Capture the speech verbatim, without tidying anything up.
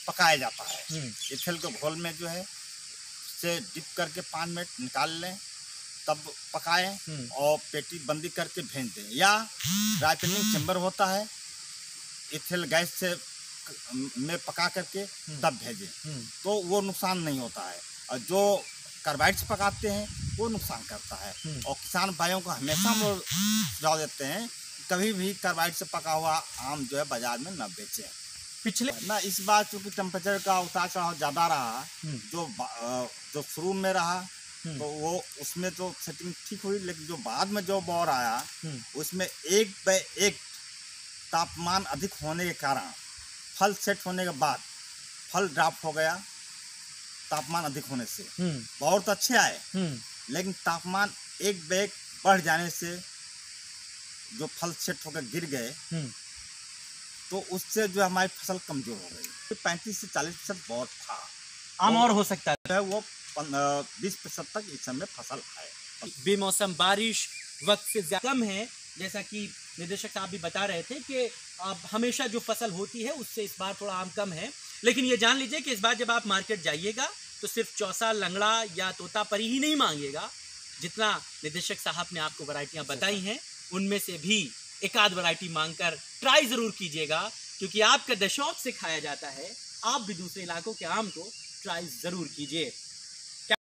पकाया जाता है। इथेल के घोल में जो है से डिप करके पाँच मिनट निकाल लें, तब पकाएं और पेटी बंदी करके भेज दें। या राइपनिंग चेम्बर होता है, इथेल गैस से में पका करके तब भेजें, तो वो नुकसान नहीं होता है। और जो कार्बाइड से पकाते हैं वो नुकसान करता है। और किसान भाइयों को हमेशा हम सुझाव देते हैं कभी भी कार्बाइड से पका हुआ आम जो है बाजार में न बेचें। पिछले ना इस बार चूंकि टेम्परेचर का उतार चढ़ाव ज़्यादा रहा, जो जो शुरू में रहा तो वो उसमें तो सेटिंग ठीक हुई, लेकिन जो बाद में जो बौर आया उसमें एक ब एक तापमान अधिक होने के कारण फल सेट होने के बाद फल ड्रॉप हो गया। तापमान अधिक होने से बौर तो अच्छे आए, लेकिन तापमान एक बैग बढ़ जाने से जो फल सेट होकर गिर गए, तो उससे जो हमारी फसल कमजोर हो गई। पैंतीस से चालीस प्रतिशत बौर था, आम और हो सकता है वो बीस प्रतिशत तक इस समय फसल है। बेमौसम बारिश वक्त से ज्यादा कम है, जैसा कि निदेशक साहब भी बता रहे थे कि अब हमेशा जो फसल होती है उससे इस बार थोड़ा आम कम है। लेकिन ये जान लीजिए कि इस बार जब आप मार्केट जाइएगा तो सिर्फ चौसा, लंगड़ा या तोतापरी ही नहीं मांगिएगा। जितना निदेशक साहब ने आपको वैरायटियां बताई हैं उनमें से भी एक आध वैरायटी मांगकर ट्राई जरूर कीजिएगा, क्योंकि आपका दशौक से खाया जाता है। आप भी दूसरे इलाकों के आम को ट्राई जरूर कीजिए।